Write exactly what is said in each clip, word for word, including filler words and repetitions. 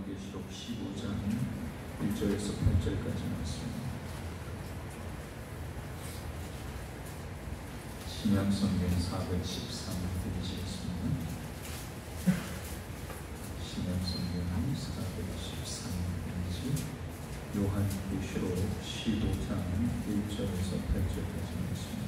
요한계시록 십오 장 일 절에서 팔 절까지 말씀. 신약성경 사백십삼 페이지였습니다. 신약성경 사백십삼 페이지 요한계시록 십오 장 일 절에서 팔 절까지 말씀.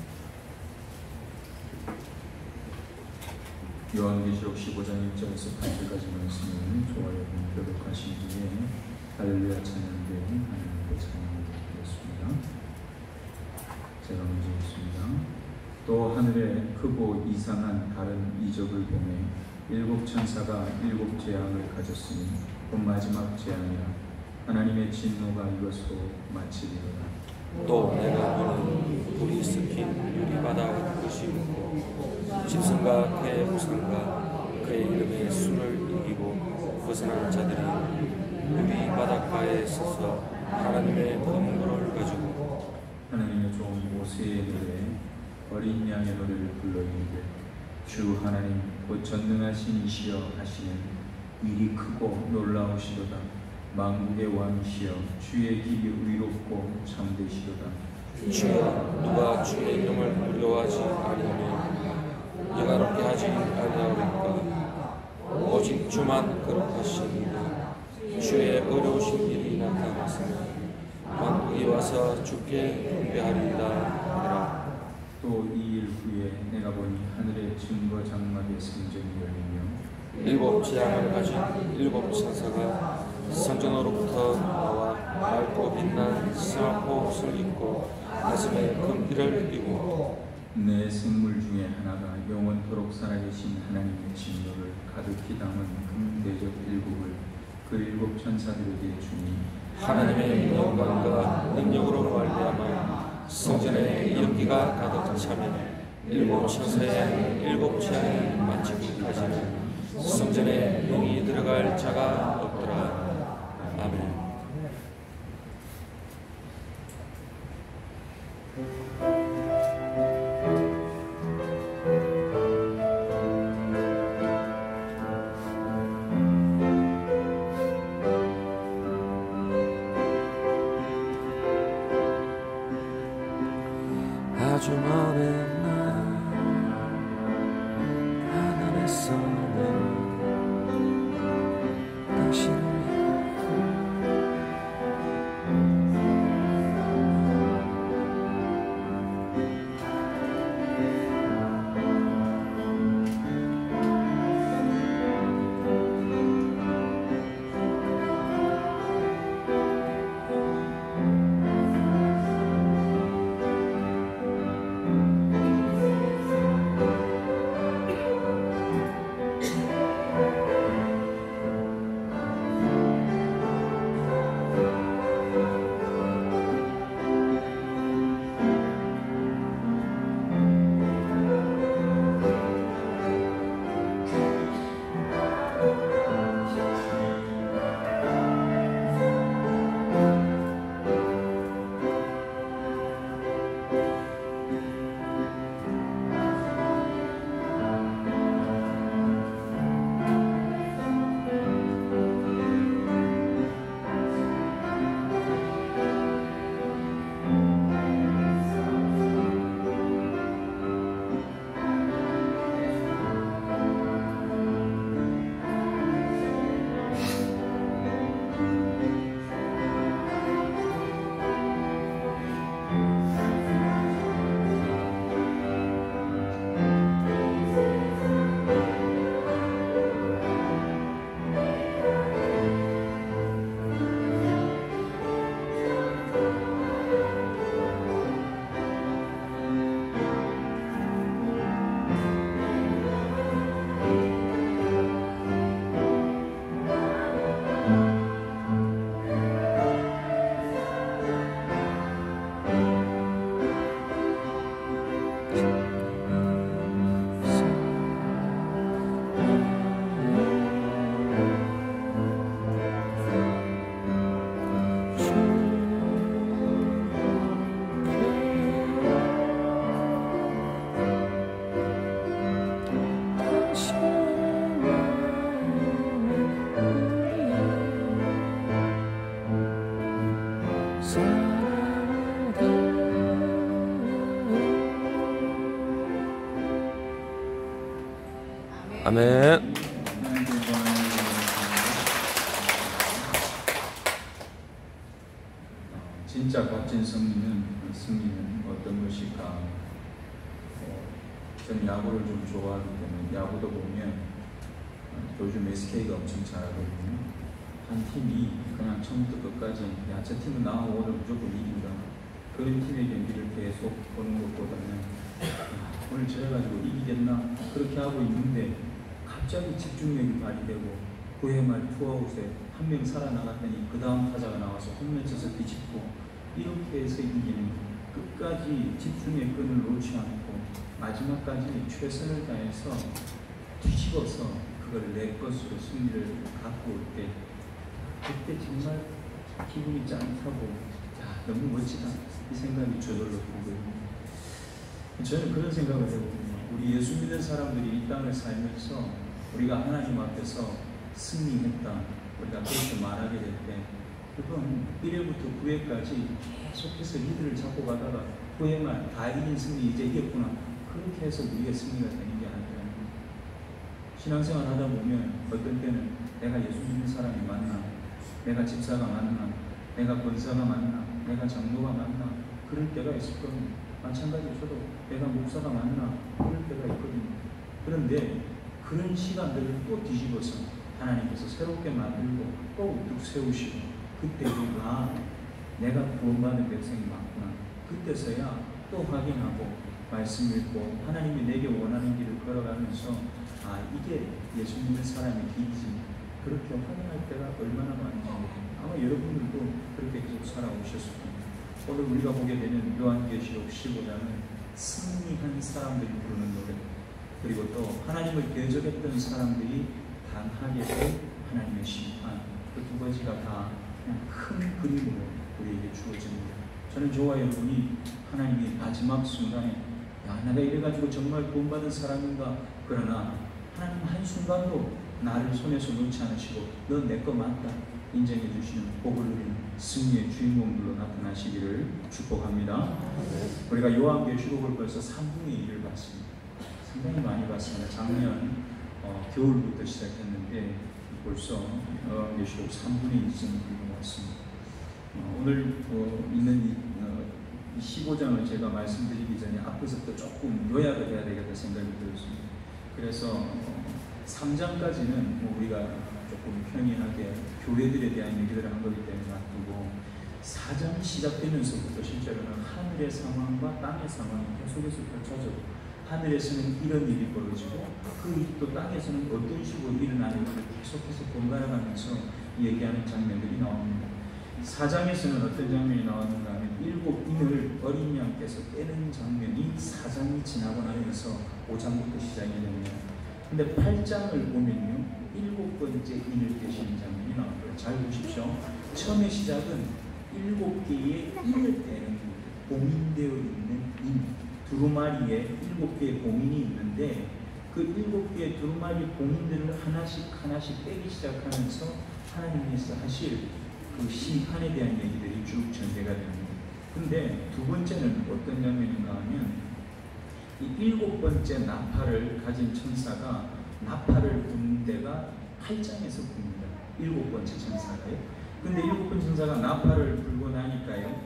요한계시록 십오 장 일 절에서 팔 절까지 말씀을 좋아요 교독하신 뒤에 할렐루야 찬양대에 하나님께 찬양드리겠습니다. 제가 먼저 읽습니다. 또 하늘에 크고 이상한 다른 이적을 보매 일곱 천사가 일곱 재앙을 가졌으니 곧 마지막 재앙이라 하나님의 진노가 이것으로 마치리로다. 또 내가 보는 불이 섞인 유리바다 그릇이 있고 짐승과 그의 우상과 그의 이름의 수를 이기고 벗어난 자들이 유리 바닷가에 서서 하나님의 검거를 가지고 하나님의 종 모세의 노래 어린 양의 노래를 불러 이르되 주 하나님 곧 전능하신 이시여 하시는 일이 크고 놀라우시도다. 만국의 왕이시여 주의 길이 의롭고 참되시도다. 주여 누가 주의 이름을 두려워하지 아니하며 영화롭게 하지 아니하리까. 오직 주만 거룩하시니라. 주의 어려우신 일이 나타났으며 만국이 와서 주께 경배하리이다 하더라. 또 이 일 후에 내가 보니 하늘의 증거 장막의 성전이 열리며 일곱 재앙을 가진 일곱 천사가 성전으로부터 나와 맑고 빛난 스마포 옷을 입고 가슴에 금띠를 띠고 내 생물 중에 하나가 영원토록 살아계신 하나님의 진노를 가득히 담은 금대접 일곱을 그 일곱 천사들에게 주니 하나님의 영광과 능력으로 말미암아 성전에 연기가 가득 차며 일곱 천사의 일곱 재앙이 마치기까지는 성전에 능히 들어갈 자가 없더라. 아멘. 아주 먼 날 하늘에서는 당신을 아멘. 진짜 값진 승리는 승리는 어떤 것일까? 어, 저는 야구를 좀 좋아하기 때문에 야구도 보면 어, 요즘 에스케이가 엄청 잘하거든요. 한 팀이 그냥 처음부터 끝까지 야, 저 팀은 나하고 오늘 무조건 이긴다. 그런 팀의 경기를 계속 보는 것보다는 야, 오늘 저래가지고 이기겠나? 그렇게 하고 있는데 갑자기 집중력이 발휘되고 구회 말 투아웃에 한 명 살아나갔더니 그 다음 타자가 나와서 홈런 쳐서 뒤집고 이렇게 해서 이기는 끝까지 집중의 끈을 놓지 않고 마지막까지 최선을 다해서 뒤집어서 그걸 내 것으로 승리를 갖고 올 때 그때 정말 기분이 짠하고 야 너무 멋지다 이 생각이 저절로 들거든요. 저는 그런 생각을 해보거든요. 우리 예수 믿는 사람들이 이 땅을 살면서 우리가 하나님 앞에서 승리했다 우리가 그렇게 말하게 될 때 그건 일 회부터 구 회까지 계속해서 리드를 잡고 가다가 구 회만 다 이긴 승리 이제 이겼구나 그렇게 해서 우리의 승리가 되는 게 아니라 신앙생활 하다 보면 어떤 때는 내가 예수 믿는 사람이 맞나 내가 집사가 맞나 내가 권사가 맞나 내가 장로가 맞나 그럴 때가 있을 겁니다. 마찬가지로 저도 내가 목사가 맞나 그럴 때가 있거든요. 그런데 그런 시간들을 또 뒤집어서 하나님께서 새롭게 만들고 또 우뚝 세우시고 그때 우리가 내가 구원받은 백성이 맞구나 그때서야 또 확인하고 말씀 읽고 하나님이 내게 원하는 길을 걸어가면서 아 이게 예수 믿는 사람의 길이지 그렇게 확인할 때가 얼마나 많은지 아마 여러분들도 그렇게 계속 살아오셨을 겁니다. 오늘 우리가 보게 되는 요한계시록 십오 장은 승리한 사람들이 부르는 노래 그리고 또 하나님을 대적했던 사람들이 당하게 될 하나님의 심판 그 두 가지가 다 그냥 큰 그림으로 우리에게 주어집니다. 저는 저와 여러분이 하나님의 마지막 순간에 야 내가 이래가지고 정말 구원받은 사람인가 그러나 하나님 한순간도 나를 손에서 놓지 않으시고 너 내 거 맞다 인정해 주시는 복을 누리는 승리의 주인공들로 나타나시기를 축복합니다. 우리가 요한계시록을 벌써 삼분의 일을 봤습니다. 상당히 많이 봤습니다. 작년 어, 겨울부터 시작했는데 벌써 요한계시록 삼분의 일쯤 왔습니다. 어, 오늘 어, 있는 이, 어, 이 십오 장을 제가 말씀드리기 전에 앞에서부터 조금 요약을 해야 되겠다 생각이 들었습니다. 그래서 어, 삼 장까지는 뭐 우리가 조금 평이하게 교회들에 대한 얘기들을 한 거기 때문에 놔두고 사 장이 시작되면서부터 실제로는 하늘의 상황과 땅의 상황이 계속해서 펼쳐져 하늘에서는 이런 일이 벌어지고 그 또 땅에서는 어떤 식으로 일어나는지를 계속해서 번갈아가면서 얘기하는 장면들이 나옵니다. 사 장에서는 어떤 장면이 나왔는가 하면 일곱 인을 어린 양께서 떼는 장면이 사 장이 지나고 나면서 오 장부터 시작이 됩니다. 근데 팔 장을 보면요 일곱 번째 인을 떼시는 장면이 나옵니다. 잘 보십시오. 처음에 시작은 일곱 개의 인을 떼는 봉인되어 있는 인 두루마리에 일곱 개의 봉인이 있는데 그 일곱 개의 두루마리 봉인들을 하나씩 하나씩 떼기 시작하면서 하나님께서 하실 그 심판에 대한 얘기들이 쭉 전개가 됩니다. 근데 두 번째는 어떤 장면인가 하면 이 일곱 번째 나팔을 가진 천사가 나팔을 부는 데가 팔 장에서 붑니다. 일곱 번째 천사가요. 근데 일곱 번째 천사가 나팔을 불고 나니까요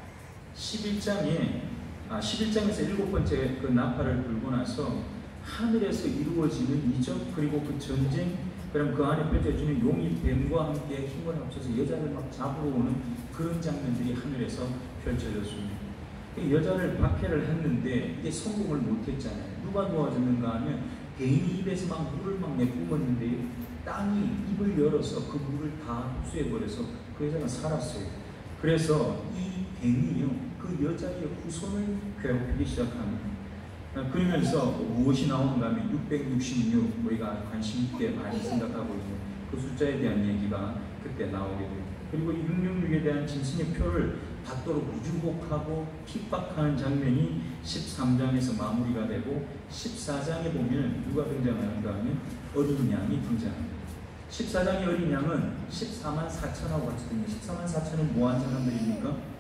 십일 장에 아, 십일 장에서 일곱 번째 그 나팔을 불고 나서 하늘에서 이루어지는 이적 그리고 그 전쟁 그럼 그 안에 펼쳐지는 용이 뱀과 함께 힘을 합쳐서 여자를 막 잡으러 오는 그런 장면들이 하늘에서 펼쳐졌습니다. 여자를 박해를 했는데 이게 성공을 못했잖아요. 누가 도와줬는가 하면 뱀이 입에서 막 물을 막 내뿜었는데 땅이 입을 열어서 그 물을 다 흡수해버려서 그 여자가 살았어요. 그래서 이 뱀이요 그 여자의 후손을 괴롭히기 시작합니다. 그러면서 무엇이 나오는가 하면 육백육십육 우리가 관심 있게 많이 생각하고 있는 그 숫자에 대한 얘기가 그때 나오게 돼요. 그리고 이 육백육십육에 대한 짐승의 표를 받도록 유혹하고 핍박하는 장면이 십삼 장에서 마무리가 되고 십사 장에 보면 누가 등장하는가 하면 어린 양이 등장합니다. 십사 장의 어린 양은 십사만 사천하고 같이 됩니다. 십사만 사천은 뭐한 사람들입니까?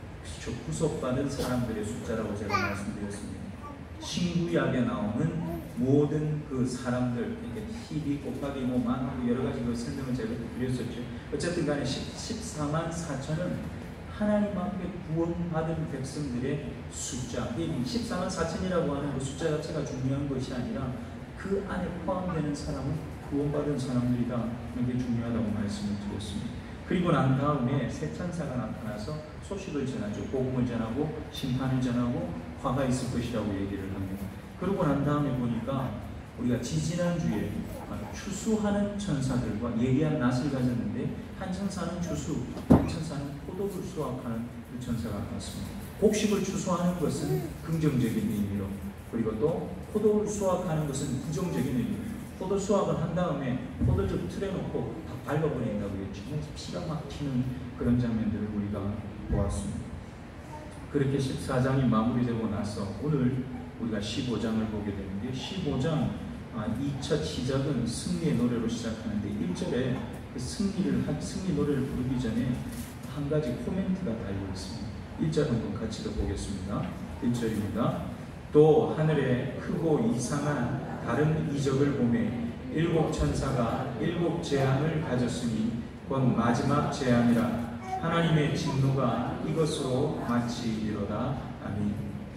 구속받은 사람들의 숫자라고 제가 말씀드렸습니다. 신구약에 나오는 모든 그 사람들, 그러니까 십이 곱하기 뭐 만하고 여러 가지 그 설명을 제가 드렸었죠. 어쨌든 간에 십사만 사천은 하나님 앞에 구원받은 백성들의 숫자, 이 십사만 사천이라고 하는 그 숫자 자체가 중요한 것이 아니라 그 안에 포함되는 사람은 구원받은 사람들이다. 이게 중요하다고 말씀을 드렸습니다. 그리고 난 다음에 새 천사가 나타나서 소식을 전하죠. 복음을 전하고 심판을 전하고 화가 있을 것이라고 얘기를 합니다. 그러고 난 다음에 보니까 우리가 지지난주에 추수하는 천사들과 예리한 낫을 가졌는데 한 천사는 추수, 한 천사는 포도를 수확하는 그 천사가 나왔습니다. 곡식을 추수하는 것은 긍정적인 의미로, 그리고 또 포도를 수확하는 것은 부정적인 의미로, 포도 수확을 한 다음에 포도즙 틀에 놓고 다 밟아버린다고 했죠. 피가 막히는 그런 장면들을 우리가 보았습니다. 그렇게 십사 장이 마무리되고 나서 오늘 우리가 십오 장을 보게 되는데, 십오 장 아, 이 첫 시작은 승리의 노래로 시작하는데 일 절에 그 승리를 한 승리 노래를 부르기 전에 한 가지 코멘트가 달려 있습니다. 일 절 한번 같이 더 보겠습니다. 일 절입니다. 또 하늘에 크고 이상한 다른 이적을 보매 일곱 천사가 일곱 재앙을 가졌으니 곧 마지막 재앙이라. 하나님의 진노가 이것으로 마치리로다. 아멘.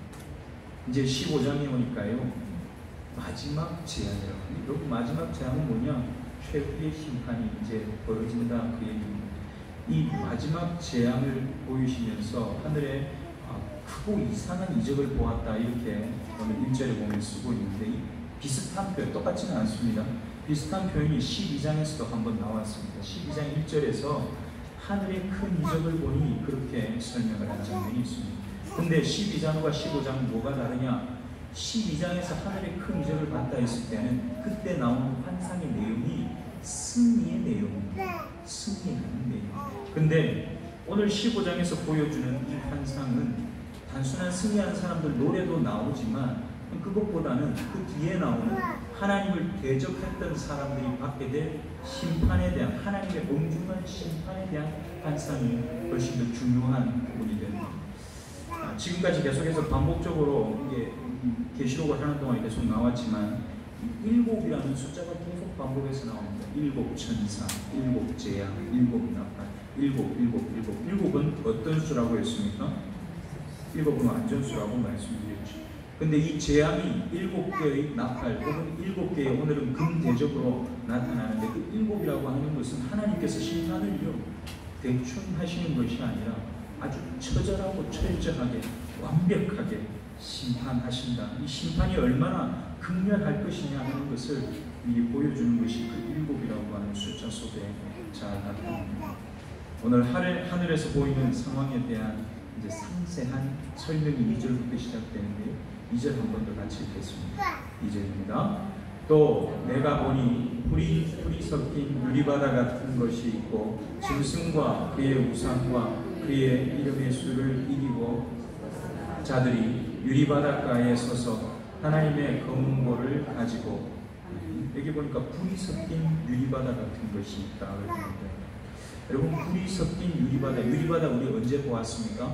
이제 십오 장에 오니까요, 마지막 재앙이라고 합니다. 여러분, 마지막 재앙은 뭐냐? 최후의 심판이 이제 벌어진다, 그 얘기입니다. 이 마지막 재앙을 보이시면서 하늘에 크고 이상한 이적을 보았다, 이렇게 오늘 일 절에 보면 쓰고 있는데, 이 비슷한 표현, 똑같지는 않습니다. 비슷한 표현이 십이 장에서도 한번 나왔습니다. 십이 장 일 절에서 하늘의 큰 이적을 보니 그렇게 설명을 한 장면이 있습니다. 근데 십이 장과 십오 장 뭐가 다르냐? 십이 장에서 하늘의 큰 이적을 봤다 했을 때는 그때 나오는 환상의 내용이 승리의 내용입니다. 승리하는 내용. 근데 오늘 십오 장에서 보여주는 이 환상은 단순한 승리하는 사람들 노래도 나오지만 그것보다는 그 뒤에 나오는 하나님을 대적했던 사람들이 받게 될 심판에 대한, 하나님의 엄중한 심판에 대한 환상이 훨씬 더 중요한 부분이 됩니다. 아, 지금까지 계속해서 반복적으로 이게 계시록을 하는 동안 계속 나왔지만 일곱이라는 숫자가 계속 반복해서 나옵니다. 일곱 천사, 일곱 재앙, 일곱 나팔, 일곱, 일곱, 일곱. 일곱은 어떤 수라고 했습니까? 일곱은 완전수라고 말씀드렸죠. 근데 이 재앙이 일곱 개의 나팔 혹은 일곱 개의 오늘은 금대접으로 나타나는데, 그 일곱이라고 하는 것은 하나님께서 심판을요 대충 하시는 것이 아니라 아주 처절하고 철저하게 완벽하게 심판하신다. 이 심판이 얼마나 극렬할 것이냐 하는 것을 미리 보여주는 것이 그 일곱이라고 하는 숫자 속에 잘 나타납니다. 오늘 하늘, 하늘에서 보이는 상황에 대한 이제 상세한 설명이 이 절부터 시작되는데, 이 절 한 번 더 같이 읽겠습니다. 이 절입니다. 또 내가 보니 불이, 불이 섞인 유리바다 같은 것이 있고 짐승과 그의 우상과 그의 이름의 수를 이기고 자들이 유리바닷가에 서서 하나님의 검은고를 가지고, 여기 보니까 불이 섞인 유리바다 같은 것이 있다 그랬는데, 여러분, 불이 섞인 유리바다, 유리바다 우리 언제 보았습니까?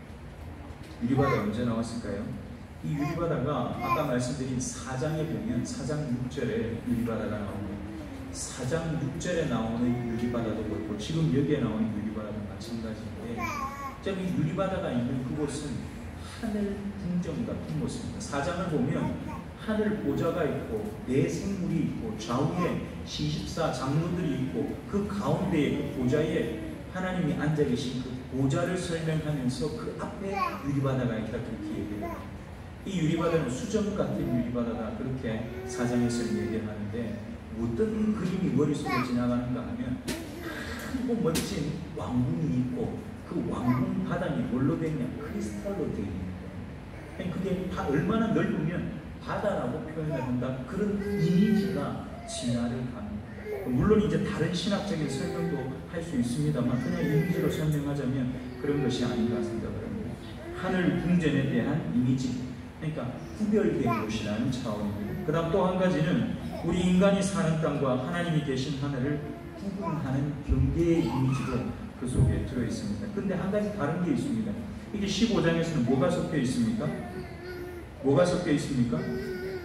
유리바다 언제 나왔을까요? 이 유리바다가 아까 말씀드린 사 장에 보면 사 장 육 절에 유리바다가 나옵니다. 사 장 육 절에 나오는 유리바다도 그렇고 지금 여기에 나오는 유리바다도 마찬가지인데, 이 유리바다가 있는 그곳은 하늘 궁정 같은 곳입니다. 사 장을 보면 하늘 보좌가 있고 네 생물이 있고 좌우에 시십사 장로들이 있고 그 가운데에 그 보좌에 하나님이 앉아 계신 그 보좌를 설명하면서 그 앞에 유리바다가 있다, 그렇게 얘기해요. 이 유리바다는 수정 같은 유리바다다, 그렇게 사 장에서 얘기를 하는데, 어떤 그림이 머릿속에 지나가는가 하면 크고 멋진 왕궁이 있고 그 왕궁 바닥이 뭘로 되냐? 크리스탈로 되어 있는 거예요. 그게 다 얼마나 넓으면 바다라고 표현을 한다, 그런 이미지가 진화를 합니다. 물론 이제 다른 신학적인 설명도 할 수 있습니다만 그냥 이미지로 설명하자면 그런 것이 아닌가 생각합니다. 하늘 궁전에 대한 이미지, 그러니까 구별된 곳이라는 차원입니다. 그 다음 또 한 가지는 우리 인간이 사는 땅과 하나님이 계신 하늘을 구분하는 경계의 이미지도 그 속에 들어있습니다. 근데 한 가지 다른 게 있습니다. 이게 십오 장에서는 뭐가 섞여 있습니까? 뭐가 섞여 있습니까?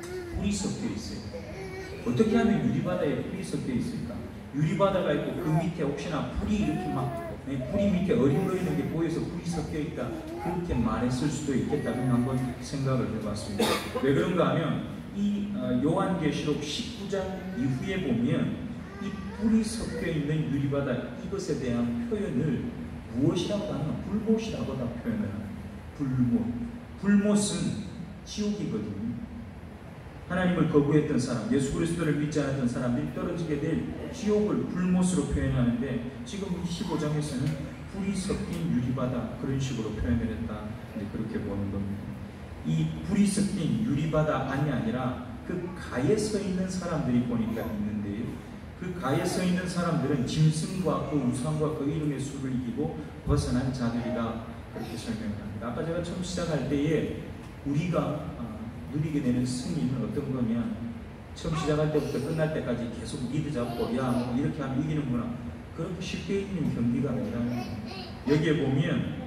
불이 섞여 있어요. 어떻게 하면 유리바다에 불이 섞여 있을까? 유리바다가 있고 그 밑에 혹시나 불이 이렇게 막 불이 밑에 어린거리는 게 보여서 불이 섞여 있다, 그렇게 말했을 수도 있겠다. 그냥 한번 생각을 해봤습니다. 왜 그런가 하면 이 요한계시록 십구 장 이후에 보면 이 불이 섞여 있는 유리바다, 이것에 대한 표현을 무엇이라고 하나? 불못이라고 다 표현을 합니다. 불못. 불못은 지옥이거든요. 하나님을 거부했던 사람, 예수 그리스도를 믿지 않았던 사람들이 떨어지게 될 지옥을 불못으로 표현하는데, 지금 이 십오 장에서는 불이 섞인 유리바다, 그런 식으로 표현을 했다. 그렇게 보는 겁니다. 이 불이 섞인 유리바다 안이 아니라 그 가에 서 있는 사람들이 보니까 있는데요. 그 가에 서 있는 사람들은 짐승과 그 우상과 그 이름의 수를 이기고 벗어난 자들이다. 그렇게 설명합니다. 아까 제가 처음 시작할 때에 우리가 누리게 되는 승리는 어떤 거냐, 처음 시작할 때부터 끝날 때까지 계속 리드 잡고 야 뭐 이렇게 하면 이기는구나, 그렇게 쉽게 이기는 경기가 아니라, 여기에 보면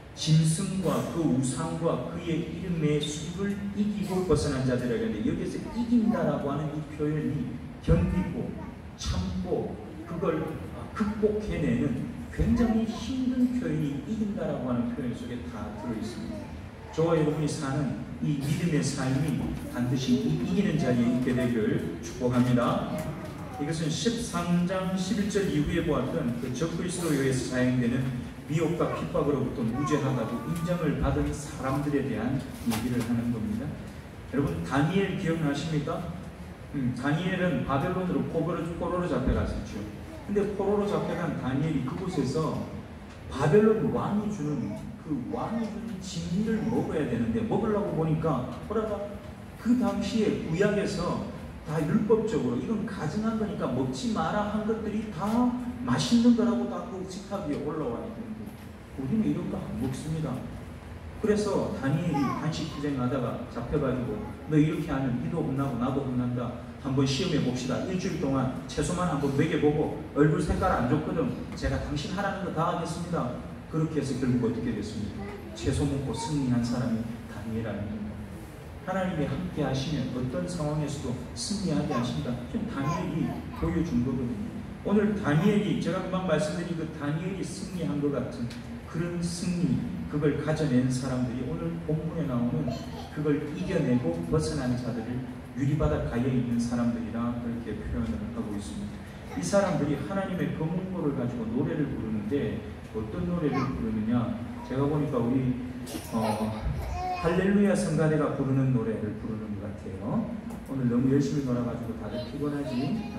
짐승과 그 우상과 그의 이름의 수를 이기고 벗어난 자들이라고 하는데, 여기서 이긴다라고 하는 이 표현이 견디고 참고 그걸 극복해내는 굉장히 힘든 표현이 이긴다라고 하는 표현 속에 다 들어있습니다. 저와 여러분이 사는 이 믿음의 삶이 반드시 이기는 자리에 있게 되기를 축복합니다. 이것은 십삼 장 십일 절 이후에 보았던 그 적그리스도에 의해서 사용되는 미혹과 핍박으로부터 무죄하다고 인정을 받은 사람들에 대한 얘기를 하는 겁니다. 여러분, 다니엘 기억나십니까? 음, 다니엘은 바벨론으로 포로로, 포로로 잡혀갔었죠. 근데 포로로 잡혀간 다니엘이 그곳에서 바벨론 왕이 주는 그 왕이 주는 진리를 먹어야 되는데, 먹으려고 보니까 뭐라가 그 당시에 구약에서 다 율법적으로 이건 가증한 거니까 먹지 마라 한 것들이 다 맛있는 거라고 다 그 식탁 위에 올라와 있는데, 우리는 이런 거 안 먹습니다. 그래서 다니엘이 한식 투쟁하다가 잡혀가지고 너 이렇게 하면 니도 혼나고 나도 혼난다, 한번 시험해 봅시다. 일주일 동안 채소만 한번 먹여보고 얼굴 색깔 안 좋거든, 제가 당신 하라는 거 다 하겠습니다. 그렇게 해서 결국 어떻게 됐습니까? 채소 먹고 승리한 사람이 다니엘 아닙니까? 하나님이 함께 하시면 어떤 상황에서도 승리하게 하신다. 지금 다니엘이 보여준 거거든요. 오늘 다니엘이, 제가 금방 말씀드린 그 다니엘이 승리한 것 같은 그런 승리, 그걸 가져낸 사람들이 오늘 본문에 나오는 그걸 이겨내고 벗어난 자들을 유리바다 가에 있는 사람들이라 그렇게 표현을 하고 있습니다. 이 사람들이 하나님의 검은고를 가지고 노래를 부르는데, 어떤 노래를 부르느냐, 제가 보니까 우리 어, 할렐루야 성가대가 부르는 노래를 부르는 것 같아요. 오늘 너무 열심히 놀아가지고 다들 피곤하지?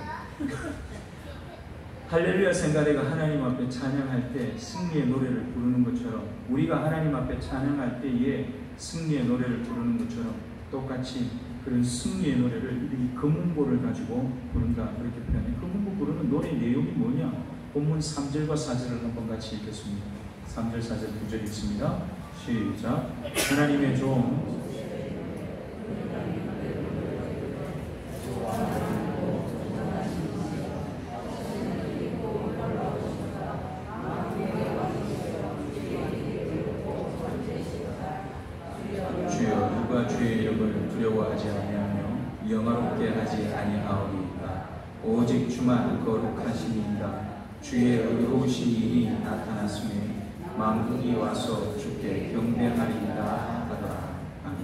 할렐루야 성가대가 하나님 앞에 찬양할 때 승리의 노래를 부르는 것처럼, 우리가 하나님 앞에 찬양할 때에 승리의 노래를 부르는 것처럼 똑같이 그런 승리의 노래를 이 검은고를 가지고 부른다, 그렇게 표현해요. 검은고 부르는 노래 내용이 뭐냐? 본문 삼 절과 사 절을 한번 같이 읽겠습니다. 삼 절, 사 절, 두 절 읽습니다. 시작. 하나님의 종 주여, 누가 주의 이름을 두려워하지 아니하며 영화롭게 하지 아니하오리이까? 오직 주만 거룩하시니이다. 주의 의로우신 일이 나타났으니 만국이 와서 주께 경배하리이다 하더라. 아멘.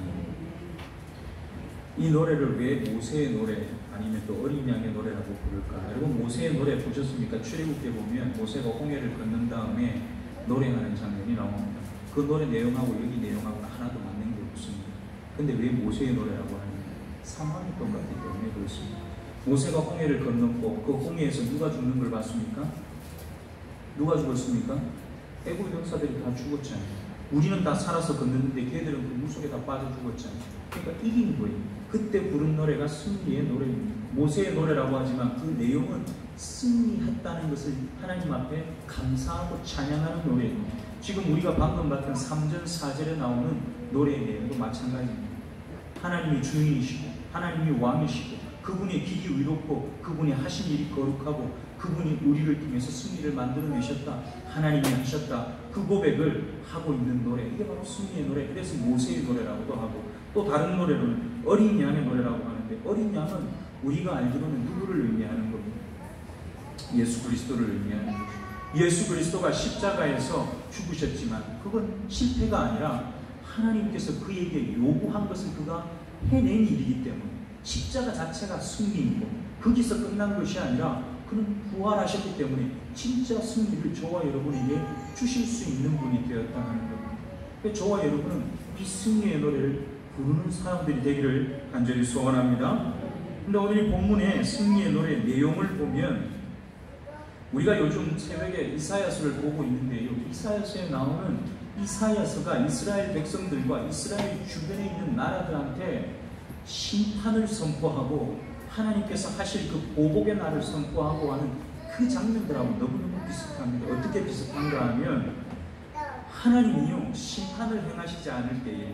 이 노래를 왜 모세의 노래 아니면 또 어린 양의 노래라고 부를까? 여러분, 모세의 노래 보셨습니까? 출애굽기에 보면 모세가 홍해를 건넌 다음에 노래하는 장면이 나옵니다. 그 노래 내용하고 여기 내용하고 하나도 맞는 게 없습니다. 근데 왜 모세의 노래라고 하느냐? 상황이 똑같기 때문에 그렇습니다. 모세가 홍해를 건넜고 그 홍해에서 누가 죽는 걸 봤습니까? 누가 죽었습니까? 애굽 병사들이 다 죽었잖아요. 우리는 다 살아서 건넜는데 걔들은 그 물속에 다 빠져 죽었잖아요. 그러니까 이긴 거예요. 그때 부른 노래가 승리의 노래입니다. 모세의 노래라고 하지만 그 내용은 승리했다는 것을 하나님 앞에 감사하고 찬양하는 노래입니다. 지금 우리가 방금 봤던 삼 절, 사 절에 나오는 노래의 내용도 마찬가지입니다. 하나님이 주인이시고 하나님이 왕이시고 그분의 길이 의롭고 그분이 하신 일이 거룩하고 그분이 우리를 통해서 승리를 만들어내셨다, 하나님이 하셨다, 그 고백을 하고 있는 노래, 이게 바로 승리의 노래. 그래서 모세의 노래라고도 하고, 또 다른 노래로는 어린 양의 노래라고 하는데, 어린 양은 우리가 알기로는 누구를 의미하는 겁니다. 예수 그리스도를 의미하는 거죠. 예수 그리스도가 십자가에서 죽으셨지만 그건 실패가 아니라 하나님께서 그에게 요구한 것을 그가 해낸 일이기 때문에 십자가 자체가 승리이고, 거기서 끝난 것이 아니라 그는 부활하셨기 때문에 진짜 승리를 저와 여러분에게 주실 수 있는 분이 되었다는 겁니다. 저와 여러분은 비승리의 노래를 부르는 사람들이 되기를 간절히 소원합니다. 근데 오늘 이 본문의 승리의 노래 내용을 보면, 우리가 요즘 새벽에 이사야서를 보고 있는데요, 이사야서에 나오는 이사야서가 이스라엘 백성들과 이스라엘 주변에 있는 나라들한테 심판을 선포하고 하나님께서 하실 그 보복의 날을 선포하고 하는 그 장면들하고 너무너무 비슷합니다. 어떻게 비슷한가 하면, 하나님이요 심판을 행하시지 않을 때에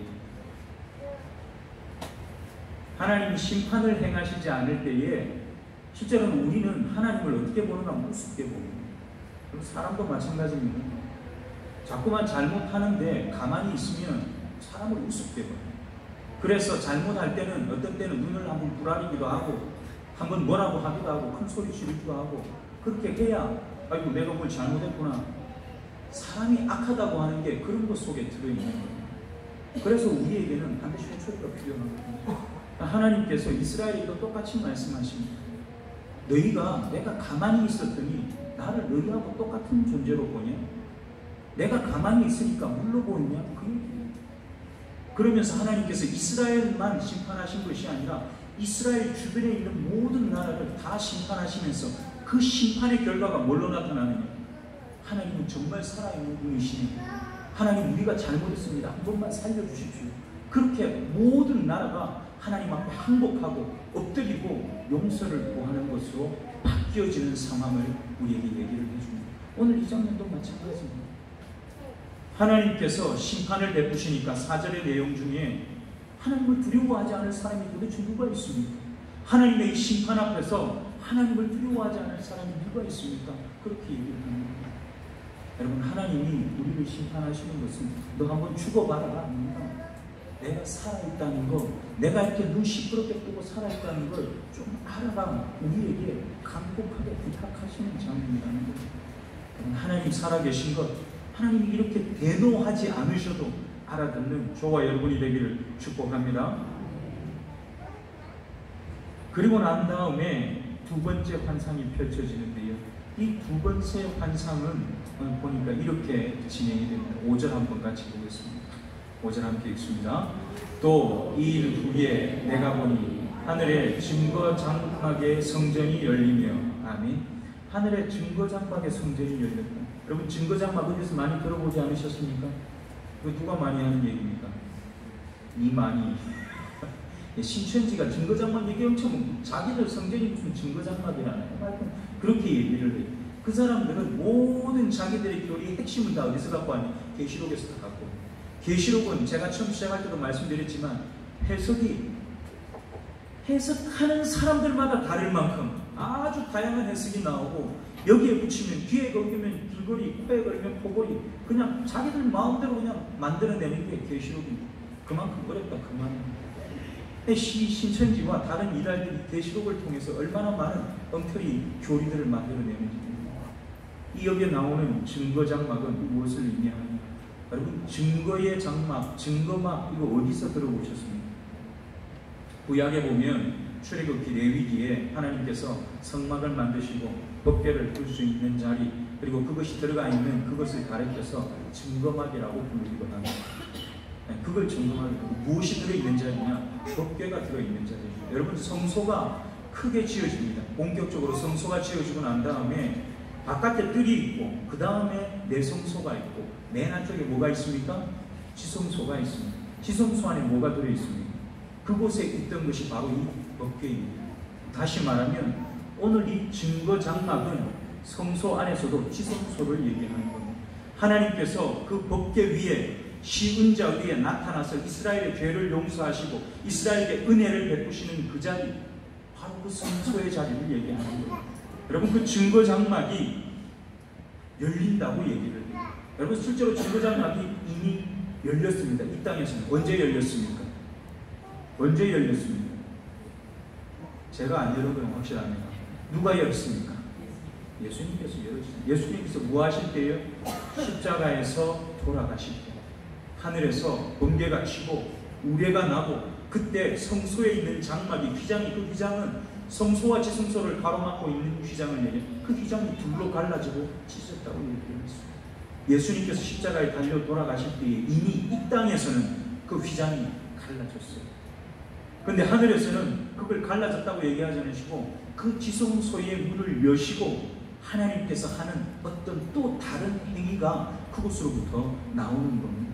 하나님이 심판을 행하시지 않을 때에 실제로는 우리는 하나님을 어떻게 보는가? 우습게 봅니다. 사람도 마찬가지입니다. 자꾸만 잘못하는데 가만히 있으면 사람을 우습게 봐요. 그래서 잘못할 때는 어떤 때는 눈을 한번 부라리기도 하고 한번 뭐라고 하기도 하고 큰 소리 지르기도 하고, 그렇게 해야 아이고 내가 뭘 잘못했구나. 사람이 악하다고 하는 게 그런 것 속에 들어있는 거예요. 그래서 우리에게는 반드시 처리가 필요하거든요. 하나님께서 이스라엘에도 똑같이 말씀하십니다. 너희가 내가 가만히 있었더니 나를 너희하고 똑같은 존재로 보냐? 내가 가만히 있으니까 물러 보이냐? 그 얘기예요. 그러면서 하나님께서 이스라엘만 심판하신 것이 아니라 이스라엘 주변에 있는 모든 나라를 다 심판하시면서 그 심판의 결과가 뭘로 나타나느냐? 하나님은 정말 살아있는 분이시니 하나님 우리가 잘못했습니다. 한 번만 살려주십시오. 그렇게 모든 나라가 하나님 앞에 항복하고 엎드리고 용서를 구하는 것으로 바뀌어지는 상황을 우리에게 얘기를 해줍니다. 오늘 이 장면도 마찬가지입니다. 하나님께서 심판을 베푸시니까 사 절의 내용 중에 하나님을 두려워하지 않을 사람이 도대체 누가 있습니까? 하나님의 이 심판 앞에서 하나님을 두려워하지 않을 사람이 누가 있습니까? 그렇게 얘기를 합니다. 여러분, 하나님이 우리를 심판하시는 것은 너 한번 죽어봐라 아닙니다. 내가 살아있다는 것, 내가 이렇게 눈 시끄럽게 뜨고 살아있다는 걸 좀 알아라, 우리에게 간곡하게 부탁하시는 장면이라는 거죠. 하나님 살아계신 것, 하나님이 이렇게 대노하지 않으셔도 알아듣는 저와 여러분이 되기를 축복합니다. 그리고 난 다음에 두 번째 환상이 펼쳐지는데요, 이 두 번째 환상은 보니까 이렇게 진행이 됩니다. 오 절 한번 같이 보겠습니다. 오 절 함께 읽습니다. 또 이 일 후에 내가 보니 하늘에 증거 장막의 성전이 열리며, 아멘. 하늘에 증거 장막의 성전이 열렸다. 여러분, 증거 장막 어디서 많이 들어보지 않으셨습니까? 그 누가 많이 하는 얘기입니까? 이 많이. 신천지가 증거 장막 얘기 엄청, 자기들 성전이 무슨 증거 장막이라나요? 하여튼 그렇게 얘기를 해요. 그 사람들은 모든 자기들의 교리의 핵심을 다 어디서 갖고 왔냐? 계시록에서 다 갖고. 계시록은 제가 처음 시작할 때도 말씀드렸지만 해석이 해석하는 사람들마다 다를 만큼 아주 다양한 해석이 나오고, 여기에 붙이면 귀에 걸리면 귀걸이, 코에 걸리면 코걸이, 그냥 자기들 마음대로 그냥 만들어내는 게 계시록입니다. 그만큼 어렵다 그 말입니다. 시 신천지와 다른 이달들이 계시록을 통해서 얼마나 많은 엉터리 교리들을 만들어내는지. 이 여기에 나오는 증거 장막은 무엇을 의미하느냐? 여러분, 증거의 장막, 증거막, 이거 어디서 들어보셨습니까? 구약에 보면 출애굽기 레위기에 하나님께서 성막을 만드시고 법궤를 둘 수 있는 자리, 그리고 그것이 들어가 있는 그것을 가리켜서 증거막이라고 부르기도 합니다. 그걸 증거막이라고. 무엇이 들어있는 자리냐? 법궤가 들어있는 자리죠. 여러분, 성소가 크게 지어집니다. 본격적으로 성소가 지어지고 난 다음에 바깥에 뜰이 있고, 그 다음에 내성소가 있고, 맨 안쪽에 뭐가 있습니까? 지성소가 있습니다. 지성소 안에 뭐가 들어있습니까? 그곳에 있던 것이 바로 이 법궤입니다. 다시 말하면 오늘 이 증거 장막은 성소 안에서도 지성소를 얘기하는 겁니다. 하나님께서 그 법궤 위에, 시은자 위에 나타나서 이스라엘의 죄를 용서하시고 이스라엘에게 은혜를 베푸시는 그 자리, 바로 그 성소의 자리를 얘기하는 거예요. 여러분, 그 증거 장막이 열린다고 얘기를 해요. 여러분, 실제로 증거 장막이 이미 열렸습니다. 이 땅에서는. 언제 열렸습니까? 언제 열렸습니까? 제가 안 열은 건 확실합니다. 누가 열었습니까? 예수님께서 열었습니다. 예수님께서 뭐 하실 때요? 십자가에서 돌아가실 때, 하늘에서 번개가 치고 우레가 나고, 그때 성소에 있는 장막이, 휘장이, 그 휘장은 성소와 지성소를 가로막고 있는 휘장을 얘기해요. 그 휘장이 둘로 갈라지고 찢어졌다고 얘기했습니다. 예수님께서 십자가에 달려 돌아가실 때에 이미 이 땅에서는 그 휘장이 갈라졌어요. 그런데 하늘에서는 그걸 갈라졌다고 얘기하지 않으시고 그 지성소의 문을 여시고 하나님께서 하는 어떤 또 다른 행위가 그곳으로부터 나오는 겁니다.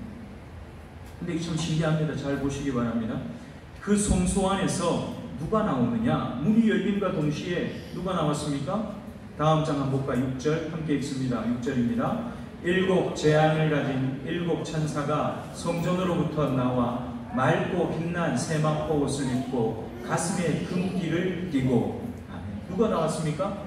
근데 참 신기합니다. 잘 보시기 바랍니다. 그 성소 안에서 누가 나오느냐? 문이 열림과 동시에 누가 나왔습니까? 다음 장 한번 볼까요? 육 절 함께 읽습니다. 육 절입니다. 일곱 재앙을 가진 일곱 천사가 성전으로부터 나와 맑고 빛난 세마포 옷을 입고 가슴에 금띠를 띠고. 아멘. 누가 나왔습니까?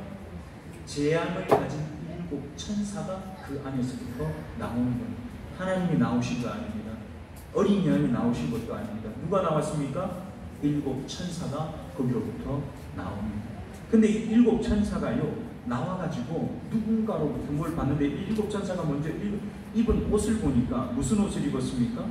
재앙을 가진 일곱 천사가 그 안에서부터 나오는 겁니다. 하나님이 나오신 거 아닙니다. 어린 양이 나오신 것도 아닙니다. 누가 나왔습니까? 일곱 천사가 거기로부터 나옵니다. 근데 이 일곱 천사가요, 나와가지고 누군가로부터 뭘 봤는데, 일곱 천사가 먼저 입은 옷을 보니까 무슨 옷을 입었습니까?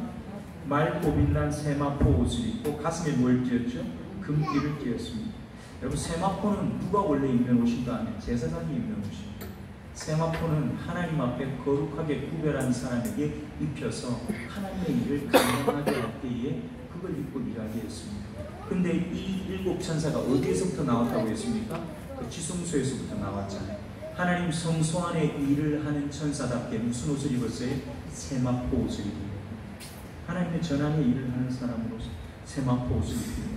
맑고 빛난 세마포 옷을 입고 가슴에 뭘 띄었죠? 금띠를 띄었습니다. 여러분, 세마포는 누가 원래 입는 옷인가 하면 제사장이 입는 옷입니다. 세마포는 하나님 앞에 거룩하게 구별한 사람에게 입혀서 하나님의 일을 감당하게 할 때에 그걸 입고 일하게 했습니다. 근데 이 일곱 천사가 어디에서부터 나왔다고 했습니까? 그 지성소에서부터 나왔잖아요. 하나님 성소 안에 일을 하는 천사답게 무슨 옷을 입었어요? 세마포 옷을 입었어요. 하나님의 전함에 일을 하는 사람으로서 세마포 옷을 입는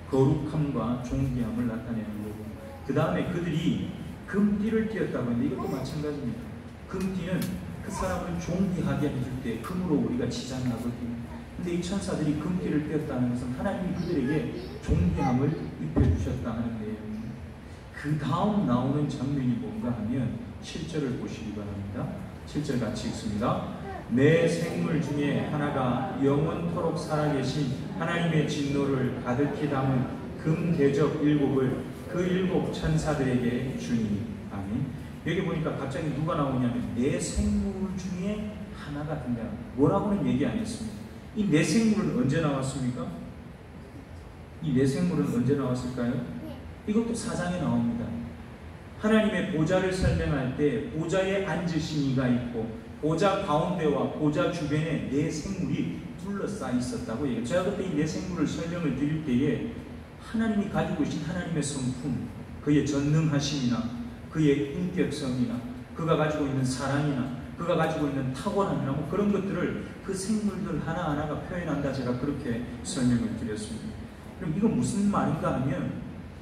거룩함과 존귀함을 나타내는 거고, 그 다음에 그들이 금띠를 띄었다고 했는데 이것도 마찬가지입니다. 금띠는 그 사람을 존귀하게 해줄 때 금으로 우리가 지장하거든요. 근데 이 천사들이 금띠를 띄었다는 것은 하나님이 그들에게 존귀함을 입혀주셨다는 내용입니다. 그 다음 나오는 장면이 뭔가 하면 칠 절을 보시기 바랍니다. 칠 절 같이 읽습니다. 내 생물 중에 하나가 영원토록 살아계신 하나님의 진노를 가득히 담은 금 대접 일곱을 그 일곱 천사들에게 주니. 아멘. 여기 보니까 갑자기 누가 나오냐면 내 생물 중에 하나가 된다. 뭐라고는 얘기 안 했습니다. 이 내 생물은 언제 나왔습니까? 이 내 생물은 언제 나왔을까요? 이것도 사장에 나옵니다. 하나님의 보좌를 설명할 때 보좌에 앉으신 이가 있고 보좌 가운데와 보좌 주변에 네 생물이 둘러싸여 있었다고 얘기해요. 제가 그때 이 네 생물을 설명을 드릴 때에 하나님이 가지고 계신 하나님의 성품, 그의 전능하심이나 그의 인격성이나 그가 가지고 있는 사랑이나 그가 가지고 있는 탁월함이나 뭐 그런 것들을 그 생물들 하나하나가 표현한다, 제가 그렇게 설명을 드렸습니다. 그럼 이건 무슨 말인가 하면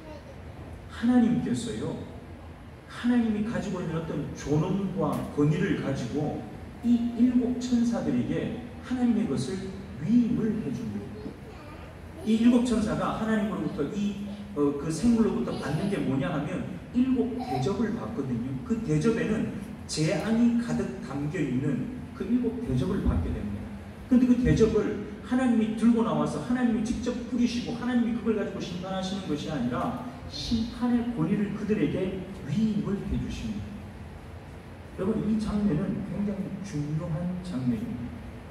하나님께서요, 하나님이 가지고 있는 어떤 존엄과 권위를 가지고 이 일곱 천사들에게 하나님의 것을 위임을 해줍니다. 이 일곱 천사가 하나님으로부터 이 어, 그 생물로부터 받는 게 뭐냐 하면 일곱 대접을 받거든요. 그 대접에는 재앙이 가득 담겨 있는 그 일곱 대접을 받게 됩니다. 그런데 그 대접을 하나님이 들고 나와서 하나님이 직접 뿌리시고 하나님이 그걸 가지고 심판하시는 것이 아니라 심판의 권위를 그들에게 위임을 해주십니다. 여러분, 이 장면은 굉장히 중요한 장면입니다.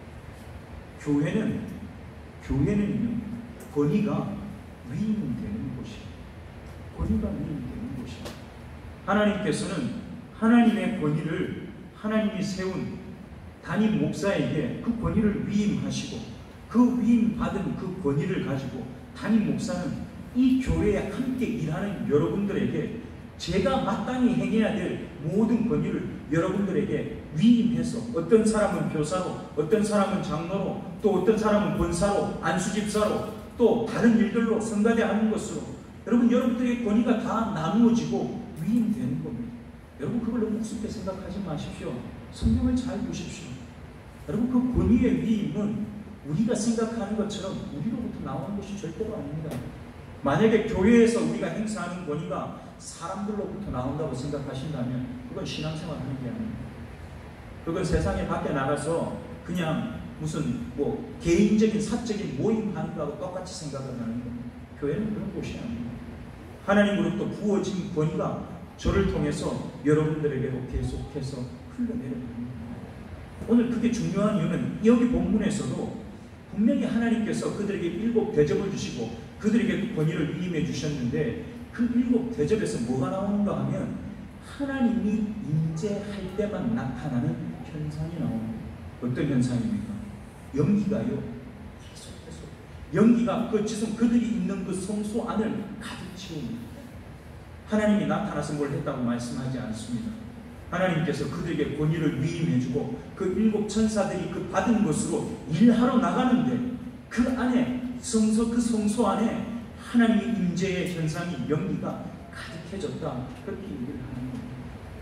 교회는 교회는요, 권위가 위임되는 곳이에요. 권위가 위임되는 곳이에요. 하나님께서는 하나님의 권위를 함께 세운 담임 목사에게 그 권위를 위임하시고 그 위임받은 그 권위를 가지고 담임 목사는 이 교회에 함께 일하는 여러분들에게 제가 마땅히 행해야 될 모든 권위를 여러분들에게 위임해서, 어떤 사람은 교사로, 어떤 사람은 장로로, 또 어떤 사람은 권사로, 안수집사로, 또 다른 일들로 성가대하는 것으로 여러분, 여러분들의 권위가 다 나누어지고 위임되는 겁니다. 여러분, 그걸 너무 우습게 생각하지 마십시오. 성경을 잘 보십시오. 여러분, 그 권위의 위임은 우리가 생각하는 것처럼 우리로부터 나오는 것이 절대로 아닙니다. 만약에 교회에서 우리가 행사하는 권위가 사람들로부터 나온다고 생각하신다면 그건 신앙생활 하는 게 아닙니다. 그건 세상에 밖에 나가서 그냥 무슨 뭐 개인적인 사적인 모임 하는 거하고 똑같이 생각을 하는 겁니다. 교회는 그런 곳이 아닙니다. 하나님으로부터 부어진 권위가 저를 통해서 여러분들에게로 계속해서 흘러내려갑니다. 오늘 그게 중요한 이유는 여기 본문에서도 분명히 하나님께서 그들에게 일곱 대접을 주시고 그들에게 권위를 위임해 주셨는데 그 일곱 대접에서 뭐가 나오는가 하면 하나님이 임재할 때만 나타나는 현상이 나옵니다. 어떤 현상입니까? 연기가요. 계속해서 연기가 그 지금 그들이 있는 그 성소 안을 가득 채웁니다. 하나님이 나타나서 뭘 했다고 말씀하지 않습니다. 하나님께서 그들에게 권위를 위임해주고 그 일곱 천사들이 그 받은 것으로 일하러 나가는데 그 안에 성소 그 성소 안에 하나님의 임재의 현상이 연기가 가득해졌다. 그렇게 얘기를 하는 겁니다.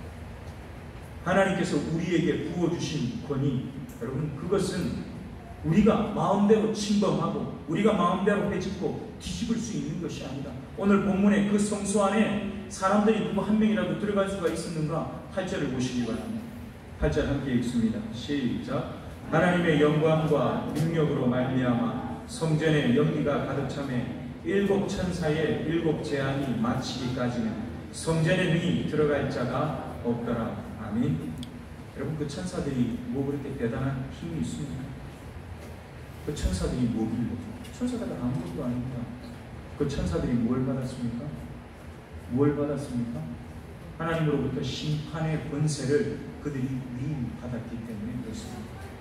하나님께서 우리에게 부어주신 권위, 여러분 그것은 우리가 마음대로 침범하고 우리가 마음대로 해집고 뒤집을 수 있는 것이 아니다. 오늘 본문의 그 성소 안에 사람들이 누구 한 명이라도 들어갈 수가 있었는가? 팔 절을 보시기 바랍니다. 팔 절 함께 읽습니다. 시작. 하나님의 영광과 능력으로 말미암아 성전에 연기가 가득 차매 일곱 천사의 일곱 제한이 마치기까지는 성전에 능히 들어갈 자가 없더라. 아멘. 여러분 그 천사들이 뭐 그렇게 대단한 힘이 있습니까? 그 천사들이 뭐길래? 천사들은 아무것도 아닙니다. 그 천사들이 뭘 받았습니까? 뭘 받았습니까? 하나님으로부터 심판의 권세를 그들이 위임받았기 때문에 그렇습니다.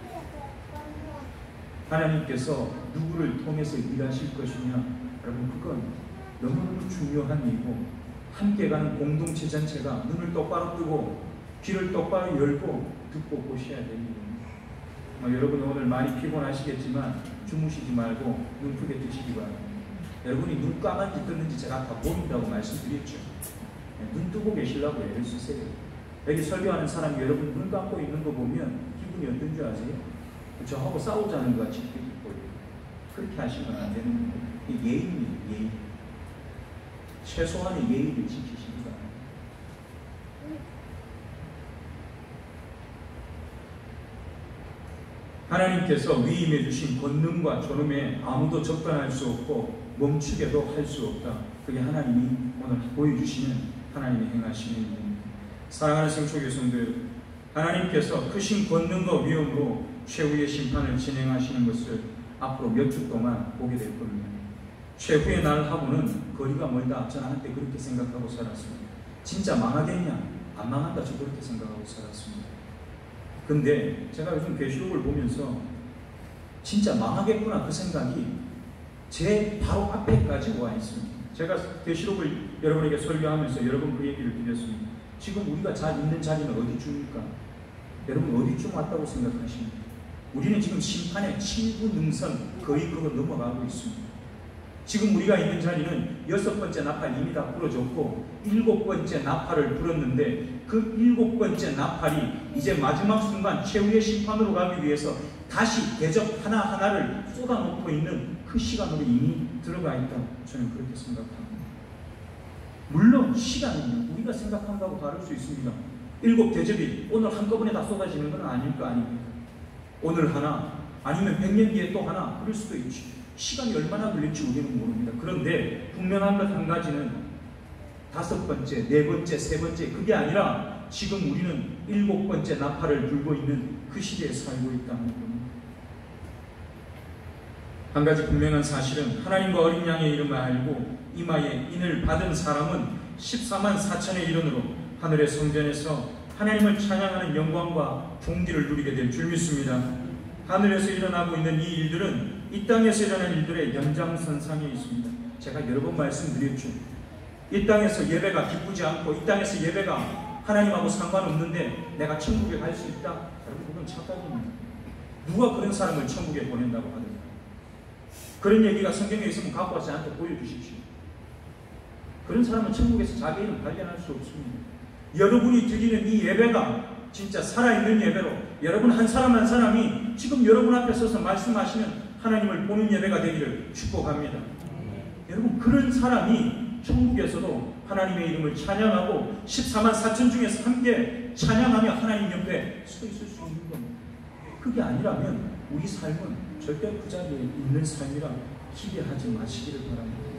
하나님께서 누구를 통해서 일하실 것이냐? 여러분 그건 너무너무 중요한 일이고 함께 가는 공동체 전체가 눈을 똑바로 뜨고 귀를 똑바로 열고 듣고 보셔야 됩니다. 어, 여러분 오늘 많이 피곤하시겠지만 주무시지 말고 눈 크게 뜨시기 바랍니다. 여러분이 눈 까만지 떴는지 제가 다 보인다고 말씀드렸죠. 네, 눈 뜨고 계시려고 애를 쓰세요. 여기 설교하는 사람이 여러분 눈 감고 있는 거 보면 기분이 어떤 줄 아세요? 저하고 싸우자는 것 같이 보여요. 그렇게 하시면 안 되는 거예요. 예의입니다. 예의. 최소한의 예의를 지키시기 바랍니다. 하나님께서 위임해 주신 권능과 존엄에 아무도 접근할 수 없고 멈추게도 할 수 없다. 그게 하나님이 오늘 보여주시는 하나님이 행하시는 일입니다. 사랑하는 성초교 성도 여러분, 하나님께서 크신 권능과 위엄으로 최후의 심판을 진행하시는 것을 앞으로 몇 주 동안 보게 될 겁니다. 최후의 날하고는 거리가 멀다. 저는 한때 그렇게 생각하고 살았습니다. 진짜 망하겠냐? 안 망한다. 저 그렇게 생각하고 살았습니다. 근데 제가 요즘 계시록을 보면서 진짜 망하겠구나 그 생각이 제 바로 앞에까지 와 있습니다. 제가 계시록을 여러분에게 설교하면서 여러 번 그 얘기를 드렸습니다. 지금 우리가 잘 있는 자리는 어디쯤입니까? 여러분 어디쯤 왔다고 생각하십니까? 우리는 지금 심판의 칠부 능선 거의 그거 넘어가고 있습니다. 지금 우리가 있는 자리는 여섯 번째 나팔 이미 다 불어졌고 일곱 번째 나팔을 불었는데 그 일곱 번째 나팔이 이제 마지막 순간 최후의 심판으로 가기 위해서 다시 대접 하나하나를 쏟아놓고 있는 그 시간으로 이미 들어가 있다. 저는 그렇게 생각합니다. 물론 시간은 우리가 생각한 거하고 다를 수 있습니다. 일곱 대접이 오늘 한꺼번에 다 쏟아지는 건 아닐 거 아닙니까? 오늘 하나 아니면 백 년 뒤에 또 하나 그럴 수도 있지. 시간이 얼마나 걸릴지 우리는 모릅니다. 그런데 분명한 것 한 가지는 다섯 번째, 네 번째, 세 번째 그게 아니라 지금 우리는 일곱 번째 나팔을 불고 있는 그 시대에 살고 있다는 겁니다. 한 가지 분명한 사실은 하나님과 어린 양의 이름을 알고 이마에 인을 받은 사람은 십사만 사천의 이름으로 하늘의 성전에서 하나님을 찬양하는 영광과 존귀를 누리게 될 줄 믿습니다. 하늘에서 일어나고 있는 이 일들은 이 땅에서 일어난 일들의 연장선상에 있습니다. 제가 여러 번 말씀드렸죠. 이 땅에서 예배가 기쁘지 않고 이 땅에서 예배가 하나님하고 상관없는데 내가 천국에 갈 수 있다? 여러분 그건 착각입니다. 누가 그런 사람을 천국에 보낸다고 하든가. 그런 얘기가 성경에 있으면 갖고 와서 저한테 보여주십시오. 그런 사람은 천국에서 자기 이름 발견할 수 없습니다. 여러분이 드리는 이 예배가 진짜 살아있는 예배로 여러분 한 사람 한 사람이 지금 여러분 앞에 서서 말씀하시는 하나님을 보는 예배가 되기를 축복합니다. 여러분, 그런 사람이 천국에서도 하나님의 이름을 찬양하고 십사만 사천 중에서 함께 찬양하며 하나님 옆에 서 있을 수 있는 겁니다. 그게 아니라면 우리 삶은 절대 그 자리에 있는 삶이라 기대하지 마시기를 바랍니다.